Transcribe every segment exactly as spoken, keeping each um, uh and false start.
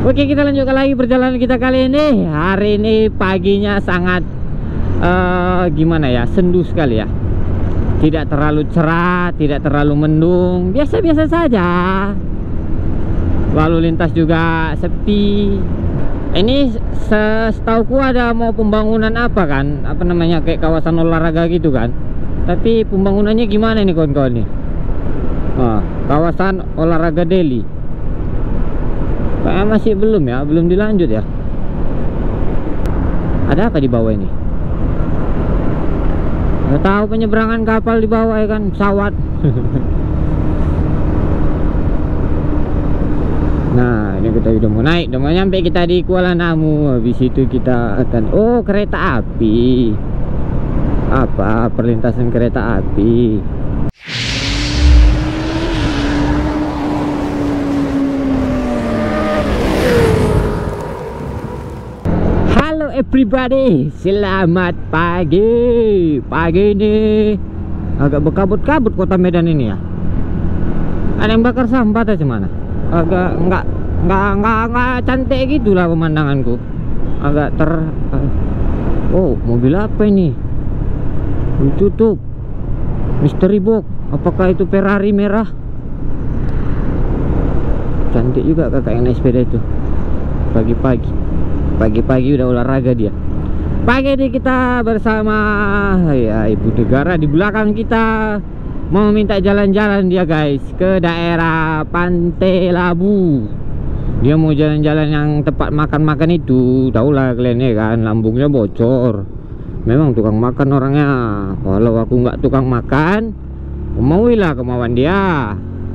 Oke, kita lanjutkan lagi perjalanan kita kali ini. Hari ini paginya sangat uh, gimana ya, sendu sekali ya. Tidak terlalu cerah, tidak terlalu mendung, biasa-biasa saja. Lalu lintas juga sepi. Ini setauku ada mau pembangunan apa kan, apa namanya, kayak kawasan olahraga gitu kan. Tapi pembangunannya gimana nih kawan-kawan nih? Nah, kawasan olahraga Delhi. Kayaknya masih belum ya, belum dilanjut ya. Ada apa di bawah ini? Nggak tahu, penyeberangan kapal di bawah ya kan, pesawat. Nah, ini kita udah mau naik, udah mau nyampe kita di Kuala Namu. Habis itu kita akan, oh, kereta api. Apa, perlintasan kereta api. Halo everybody, selamat pagi. Pagi ini agak berkabut-kabut kota Medan ini ya. Ada yang bakar sampah atau gimana? Agak enggak enggak enggak enggak cantik gitulah pemandanganku. Agak ter oh, mobil apa ini? Ditutup. Mystery box. Apakah itu Ferrari merah? Cantik juga kakak yang naik sepeda itu. Pagi-pagi. Pagi-pagi udah olahraga dia. Pagi ini kita bersama ya ibu negara di belakang kita. Mau minta jalan-jalan dia guys ke daerah Pantai Labu. Dia mau jalan-jalan yang tempat makan-makan itu. Tahulah kalian ya kan, lambungnya bocor. Memang tukang makan orangnya. Kalau aku nggak tukang makan, mauilah kemauan dia.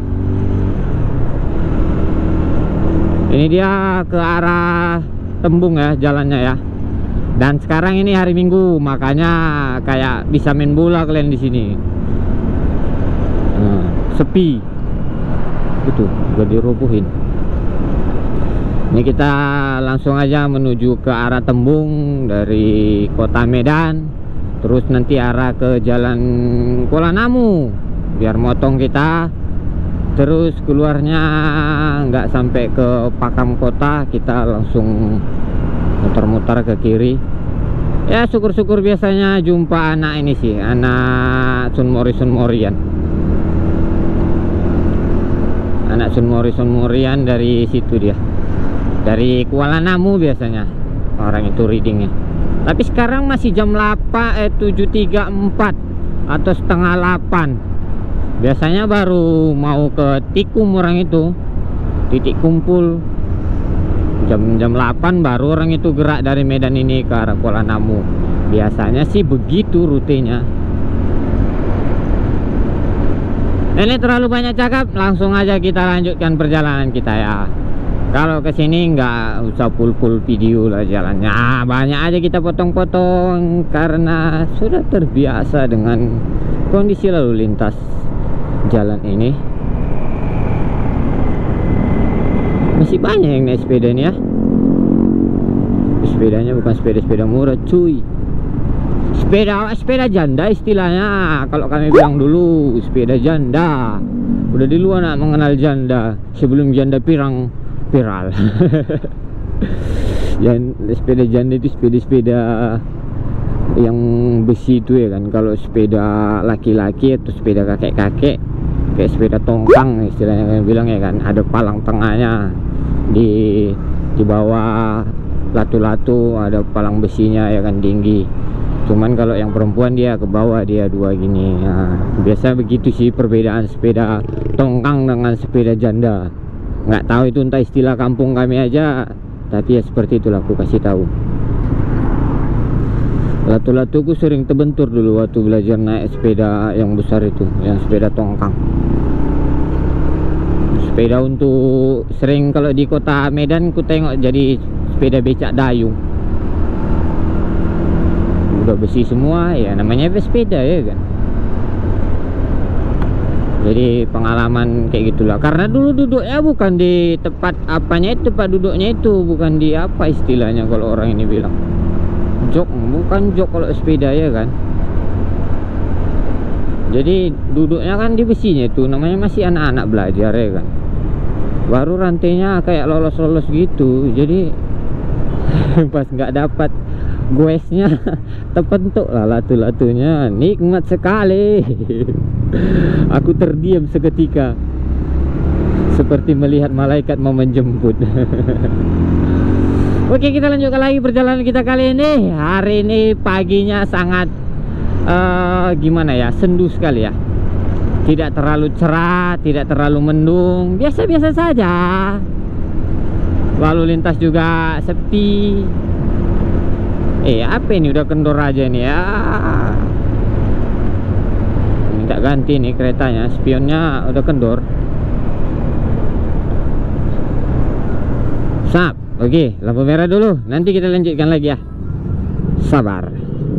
Ini dia ke arah Tembung ya jalannya ya. Dan sekarang ini hari Minggu, makanya kayak bisa main bola kalian di sini. Nah, sepi itu udah dirobohin. Ini kita langsung aja menuju ke arah Tembung dari kota Medan, terus nanti arah ke jalan Kuala Namu biar motong kita, terus keluarnya nggak sampai ke Pakam kota, kita langsung muter-muter ke kiri. Ya syukur-syukur biasanya jumpa anak ini sih, anak Sunmori Sunmorian. Anak Sunmori Sunmorian dari situ dia, dari Kuala Namu biasanya orang itu readingnya. Tapi sekarang masih jam delapan, eh tujuh tiga puluh empat atau setengah delapan. Biasanya baru mau ke Tikum orang itu, titik kumpul. Jam jam delapan baru orang itu gerak dari Medan ini ke arah Kuala Namu. Biasanya sih begitu rutenya. Ini terlalu banyak cakap, langsung aja kita lanjutkan perjalanan kita ya. Kalau kesini nggak usah full-full video lah jalannya. Ah, banyak aja kita potong-potong karena sudah terbiasa dengan kondisi lalu lintas jalan ini. Masih banyak yang naik sepeda nih ya. Sepedanya bukan sepeda-sepeda murah cuy. Sepeda sepeda janda istilahnya. Kalau kami bilang dulu sepeda janda. Udah di luar nak mengenal janda sebelum janda pirang viral. Yang sepeda janda itu sepeda-sepeda yang besi itu ya kan. Kalau sepeda laki-laki atau sepeda kakek-kakek kayak sepeda tongkang istilahnya kami bilang ya kan. Ada palang tengahnya, di di bawah latu-latu ada palang besinya ya kan, tinggi. Cuman kalau yang perempuan dia ke bawah, dia dua gini. Nah, biasa begitu sih perbedaan sepeda tongkang dengan sepeda janda. Nggak tahu itu entah istilah kampung kami aja, tapi ya seperti itulah aku kasih tahu. Latu-latuku sering terbentur dulu waktu belajar naik sepeda yang besar itu, yang sepeda tongkang. Sepeda untuk sering kalau di kota Medan ku tengok jadi sepeda becak dayung. Udah besi semua ya, namanya sepeda ya kan. Jadi pengalaman kayak gitulah. Karena dulu duduknya bukan di tempat apanya itu, tempat duduknya itu bukan di apa istilahnya kalau orang ini bilang jok, bukan jok kalau sepeda ya kan. Jadi duduknya kan di besinya itu, namanya masih anak-anak belajar ya kan. baru rantainya kayak lolos-lolos gitu, jadi pas nggak dapat goesnya terbentuk lah latu-latunya. Nikmat sekali. Aku terdiam seketika seperti melihat malaikat mau menjemput. Oke, kita lanjutkan lagi perjalanan kita kali ini. Hari ini paginya sangat uh, gimana ya, sendu sekali ya. Tidak terlalu cerah, tidak terlalu mendung, biasa-biasa saja. Lalu lintas juga sepi. Eh, apa ini, udah kendor aja nih ya. Minta ganti nih keretanya, spionnya udah kendor. Sap. Oke, lampu merah dulu, nanti kita lanjutkan lagi ya. Sabar.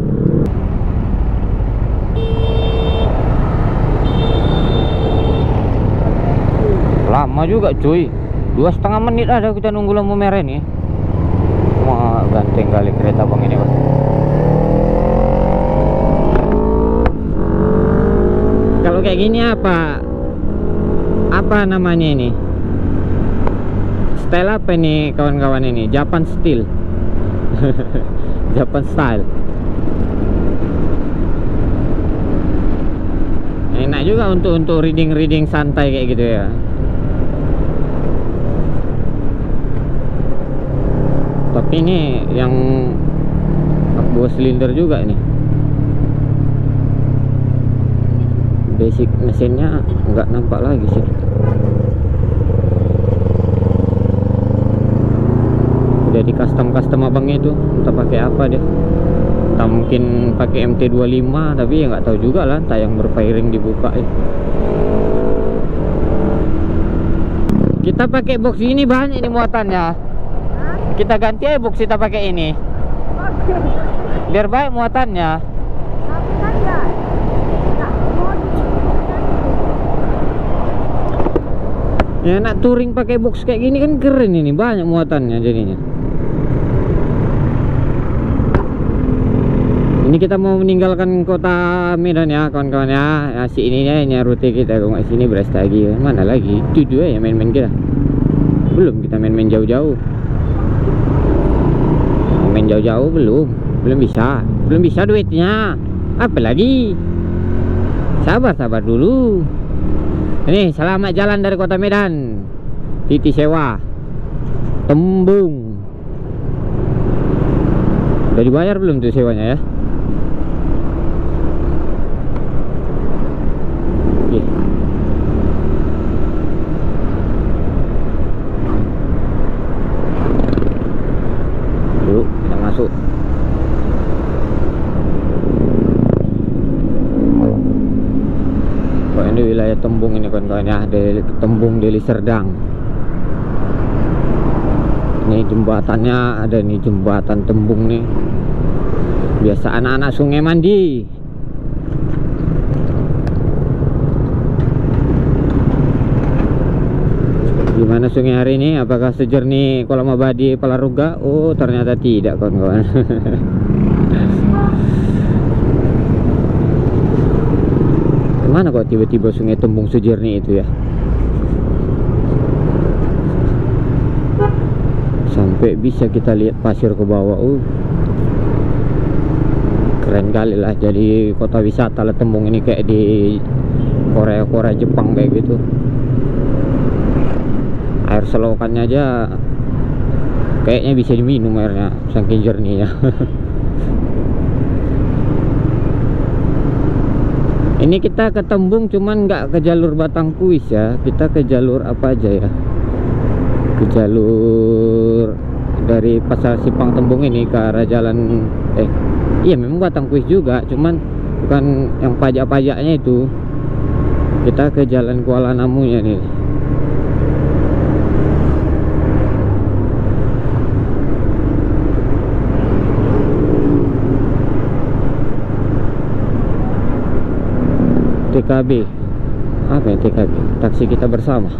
Lama juga cuy, dua setengah menit ada kita nunggu lampu merah nih. Wah, ganteng kali kereta bang ini bang. Kalau kayak gini apa apa namanya ini, style apa nih kawan-kawan ini? Japan style. Japan style. Enak juga untuk untuk reading reading santai kayak gitu ya. Tapi ini yang dua silinder juga nih. Basic mesinnya nggak nampak lagi sih. Udah di custom custom abangnya itu, entah pakai apa deh. Entah mungkin pakai M T dua puluh lima, tapi ya nggak tahu juga lah. Tayang berfairing dibuka ya. Kita pakai box ini banyak nih muatannya. Kita ganti aja box kita pakai ini. Biar baik muatannya. Ya nak touring pakai box kayak gini kan keren ini, banyak muatannya jadinya. Ini kita mau meninggalkan kota Medan ya kawan-kawan ya. Ya si ini ya rute kita, kalau nggak sini beras lagi. Mana lagi? Itu dua ya main-main kita. Belum kita main-main jauh-jauh. Main jauh-jauh belum, belum bisa, belum bisa duitnya. Apa lagi? Sabar-sabar dulu. Ini selamat jalan dari kota Medan. Titi sewa Tembung. Udah dibayar belum tuh sewanya ya? Oke. Yuk kita masuk. Kok ini wilayah Tembung ini kawan-kawan ya, dari Tembung Deli Serdang. Ini jembatannya ada nih, jembatan Tembung nih. Biasa anak-anak sungai mandi. Gimana sungai hari ini? Apakah sejernih kolam abadi Palaruga? Oh, ternyata tidak kawan-kawan. Mana kok tiba-tiba sungai Tembung sejernih itu ya? Sampai bisa kita lihat pasir ke bawah. Uh, keren kali lah. Jadi kota wisata lah Tembung ini, kayak di Korea-Korea Jepang kayak gitu. Air selokannya aja kayaknya bisa diminum airnya, saking jernihnya. Ini kita ke Tembung cuman nggak ke jalur Batangkuis ya, kita ke jalur apa aja ya, ke jalur dari Pasar Simpang Tembung ini ke arah jalan eh iya memang Batangkuis juga, cuman bukan yang pajak-pajaknya itu. Kita ke jalan Kuala Namunya nih. T K B apa ya, T K B taksi kita bersama.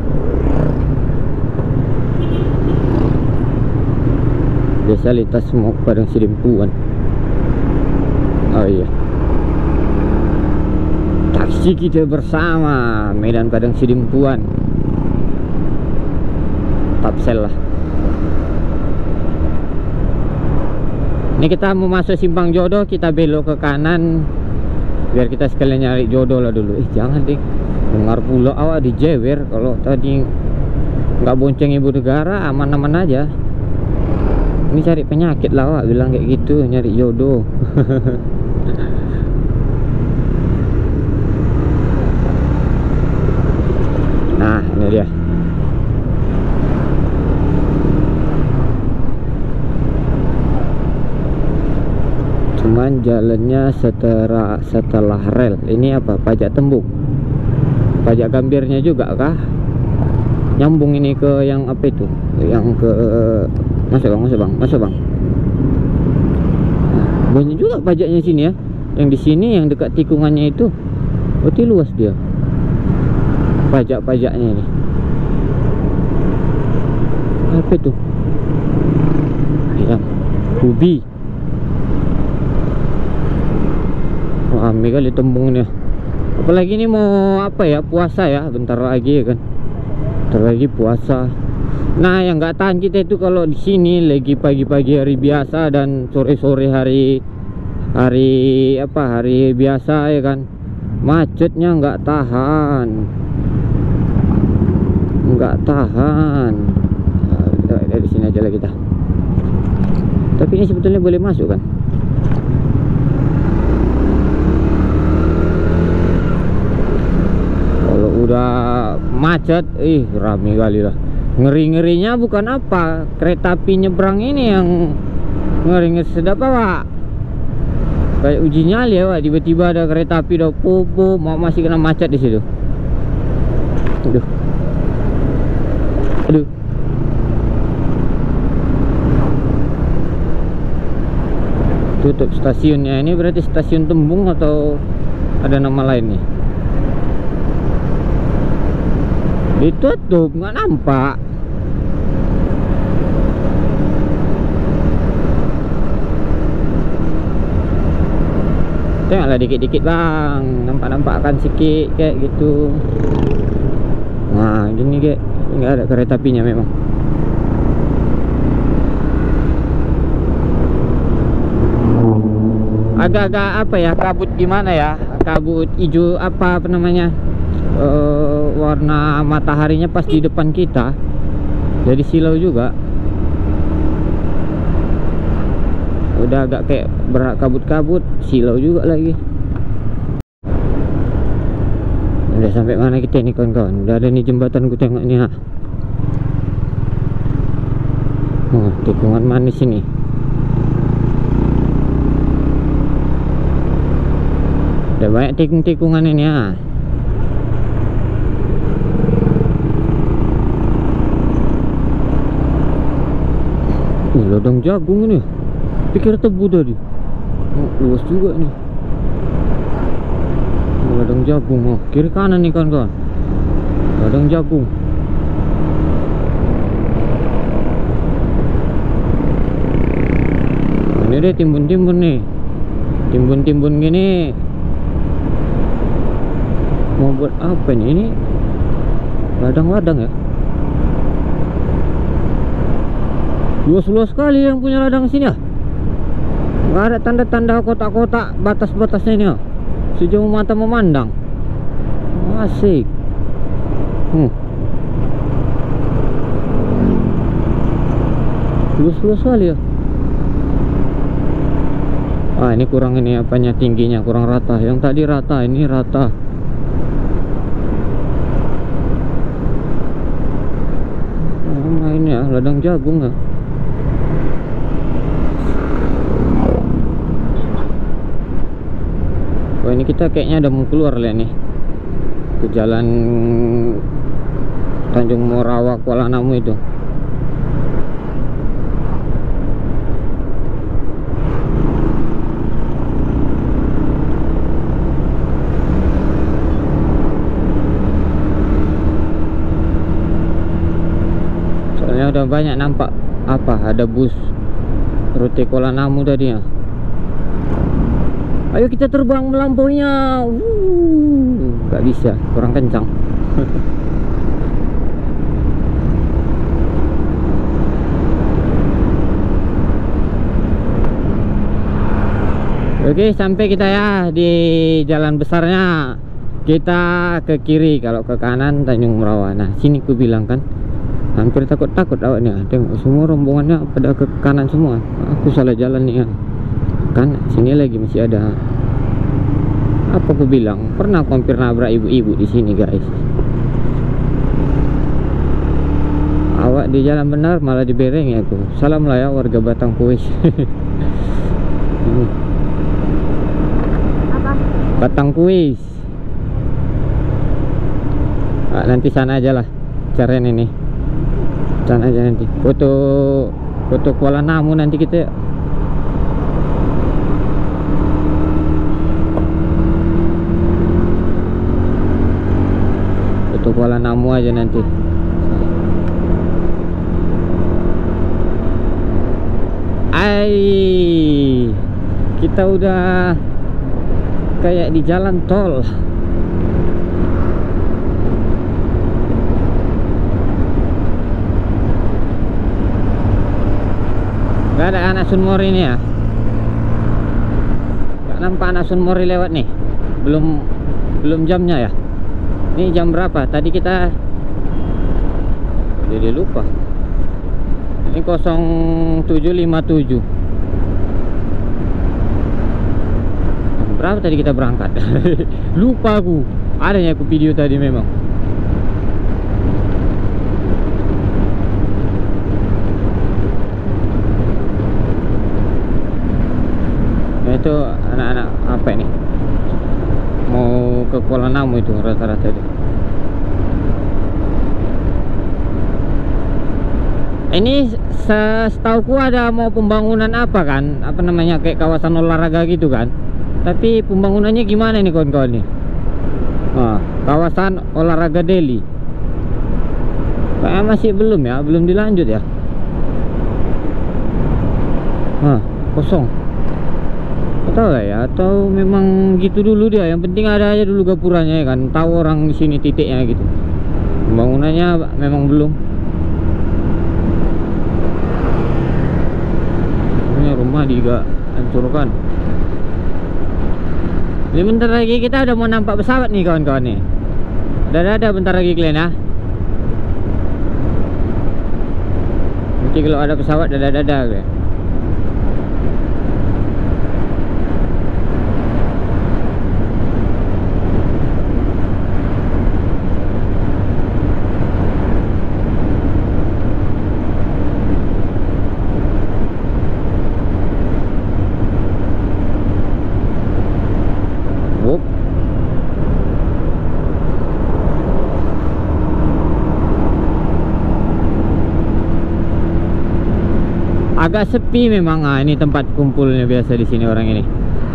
Biasa lintas Smok Padang Sidimpuan. Oh iya, taksi kita bersama Medan Padang Sidimpuan. kapsel lah. Ini kita mau masuk simpang jodoh, kita belok ke kanan biar kita sekalian nyari jodoh lah dulu. Eh jangan deh, dengar pula awak dijewer. Kalau tadi nggak bonceng ibu negara, aman-aman aja. Ini cari penyakit lah awak bilang kayak gitu, nyari jodoh. Nah ini dia. Cuman jalannya setelah setelah rel. Ini apa? Pajak tembung, pajak gambirnya juga kah? Nyambung ini ke yang apa itu? Yang ke masuk bang, masuk bang, masuk bang. Nah, banyak juga pajaknya sini ya. Yang di sini yang dekat tikungannya itu, berarti luas dia. Pajak-pajaknya ini. Apa itu? Ayam, ubi. Rame kali tembungnya. Apalagi ini mau apa ya, puasa ya, bentar lagi ya kan. Bentar lagi puasa. Nah yang nggak tahan kita itu kalau di sini lagi pagi-pagi hari biasa dan sore-sore hari hari apa hari biasa ya kan, macetnya nggak tahan, nggak tahan. Nah, dari sini aja lah kita. Tapi ini sebetulnya boleh masuk kan? Udah macet, ih rame kali lah. Ngeri-ngerinya bukan apa, kereta api nyebrang ini yang ngeri-ngeri. Sedap apa? Kayak uji nyali ya, Pak. Tiba-tiba ada kereta api udah popo, mau masih kena macet di situ. Aduh. Aduh. Tutup stasiunnya. Ini berarti stasiun Tembung atau ada nama lain nih? Ditutup, nggak nampak. Tengoklah dikit-dikit bang, nampak-nampakkan sikit kayak gitu. Nah gini kayak nggak ada kereta apinya memang. Agak-agak apa ya, kabut gimana ya, kabut hijau apa apa namanya. Uh, warna mataharinya pas di depan kita, jadi silau juga. Udah agak kayak berak kabut-kabut, silau juga lagi. Udah sampai mana kita nih kawan-kawan? Udah ada nih jembatan, ku tengok nih ha. Oh, tikungan manis ini. Udah banyak tikung-tikungan ini ha. Ladang jagung ini, pikir tebu tadi. Oh, luas juga nih. Ladang jagung, oh, kiri kanan nih kawan-kawan. Ladang jagung. Ini deh timbun-timbun nih, timbun-timbun gini. Mau buat apa nih? Ini ladang-ladang ya. Luas-luas sekali yang punya ladang sini ya. Nggak ada tanda-tanda kotak-kotak batas-batasnya ini ya. Sejauh mata memandang. Asik. Hmm. Luas-luas sekali ya. Ah ini kurang ini apanya, tingginya kurang rata. Yang tadi rata, ini rata. Nah ini ya, ladang jagung ya. Oh ini kita kayaknya udah mau keluar lah nih ke jalan Tanjung Morawa Kuala Namu itu. Soalnya udah banyak nampak apa, ada bus rute Kuala Namu tadi ya. Ayo kita terbang melampauinya. uh, Gak bisa, kurang kencang. Oke, sampai kita ya di jalan besarnya. Kita ke kiri, kalau ke kanan Tanjung Merawa. Nah, sini ku bilang kan, hampir takut-takut awaknya. Tengok semua rombongannya pada ke kanan semua. Aku salah jalan nih ya. Kan sini lagi masih ada. Apa ku bilang? Pernah aku hampir nabrak ibu-ibu di sini, guys. Awak di jalan benar malah dibereng ya aku. Salam lah ya warga Batang Kuis. Apa? Batang Kuis. Nah, nanti sana aja lah carian ini. Sana aja nanti. Foto foto Kuala Namu nanti kita. Foto Kuala Namu aja nanti. Ai, kita udah kayak di jalan tol. Gak ada anak Sunmori ini ya. Gak nampak anak Sunmori lewat nih. Belum belum jamnya ya. Ini jam berapa? Tadi kita jadi lupa. Ini nol tujuh lima tujuh. Berapa tadi kita berangkat? Lupa aku. Adanya aku video tadi memang. Nah, itu anak-anak apa ini? Mau ke Kuala Namu itu rata-rata itu. Ini setauku ada mau pembangunan apa kan, apa namanya, kayak kawasan olahraga gitu kan. Tapi pembangunannya gimana nih kawan-kawan nih? Nah, kawasan olahraga Delhi kayak masih belum ya, belum dilanjut ya. Nah, kosong. Tahu lah ya, atau memang gitu dulu dia. Yang penting ada aja dulu gapuranya ya kan, tahu orang di sini titiknya gitu. Pembangunannya memang belum. Rumah juga hancurkan. Ini bentar lagi kita udah mau nampak pesawat nih kawan-kawan nih. Udah ada bentar lagi kalian ya. Nanti kalau ada pesawat dadah-dadah kalian. Agak sepi memang. Ah, ini tempat kumpulnya biasa di sini orang ini.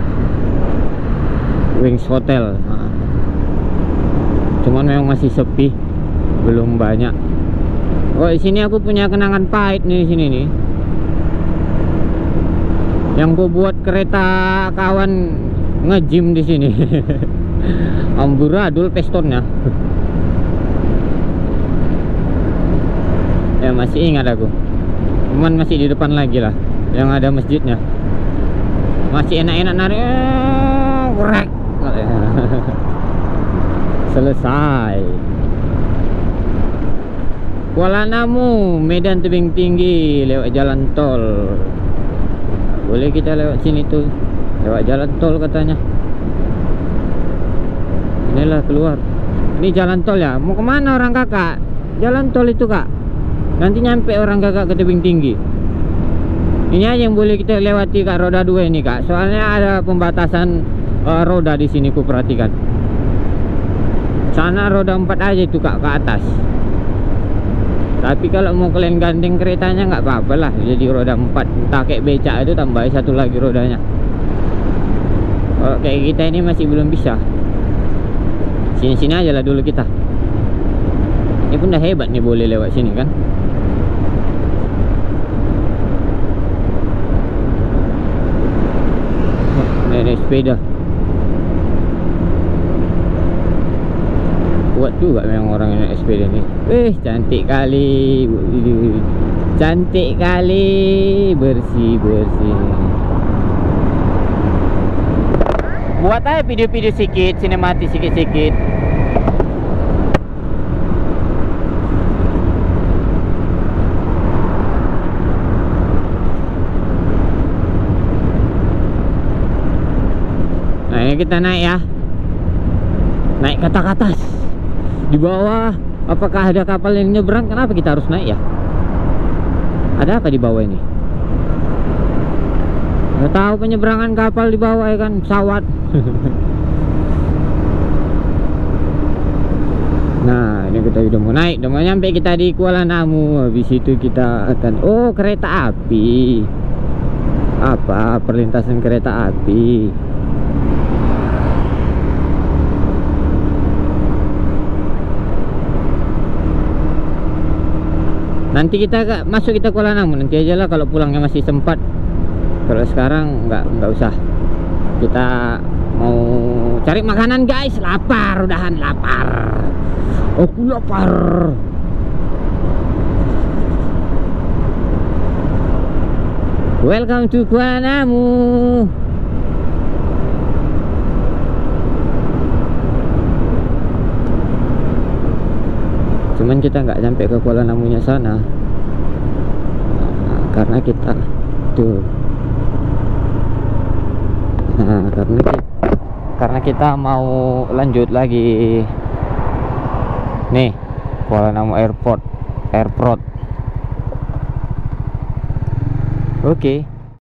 Wings Hotel. Ah. Cuman memang masih sepi, belum banyak. Oh, di sini aku punya kenangan pahit nih di sini nih. Yang ku buat kereta kawan nge-gym di sini. Amburadul pistonnya. Ya masih ingat aku. Cuman masih di depan lagi lah, yang ada masjidnya. Masih enak-enak narik, korek. Selesai. Kuala Namu, Medan Tebing Tinggi, lewat jalan tol. Boleh kita lewat sini tuh, lewat jalan tol katanya. Inilah keluar. Ini jalan tol ya. Mau kemana orang kakak? Jalan tol itu kak. Nanti nyampe orang kakak ke tebing tinggi. Ini aja yang boleh kita lewati kak, roda dua ini kak. Soalnya ada pembatasan uh, roda di sini ku perhatikan. Sana roda empat aja itu kak, ke atas. Tapi kalau mau kalian gandeng keretanya nggak apa-apa lah. Jadi roda empat, entah kayak becak itu tambah satu lagi rodanya. Kalau kayak kita ini masih belum bisa. Sini-sini aja lah dulu kita. Ini pun udah hebat nih boleh lewat sini kan. Naik sepeda kuat juga memang orang yang naik sepeda ni. Eh, cantik kali, cantik kali, bersih bersih. buat aja video-video sedikit, sinematik sikit-sikit. Nah ini kita naik ya, naik ke atas. Di bawah apakah ada kapal yang nyebrang? Kenapa kita harus naik ya? Ada apa di bawah ini? Nggak tahu penyeberangan kapal di bawah ya kan, pesawat. Nah ini kita udah mau naik, udah mau nyampe kita di Kuala Namu. Habis itu kita akan, oh kereta api, apa perlintasan kereta api. Nanti kita masuk kita Kuala Namu nanti aja lah kalau pulangnya masih sempat. Kalau sekarang nggak nggak usah. Kita mau cari makanan guys, lapar, udahan lapar. Aku lapar. Welcome to Kuala Namu. Cuman kita nggak sampai ke Kuala Namunya sana, nah, karena kita tuh. Nah, karena kita, karena kita mau lanjut lagi nih Kuala Namu Airport Airport. Oke. Okay.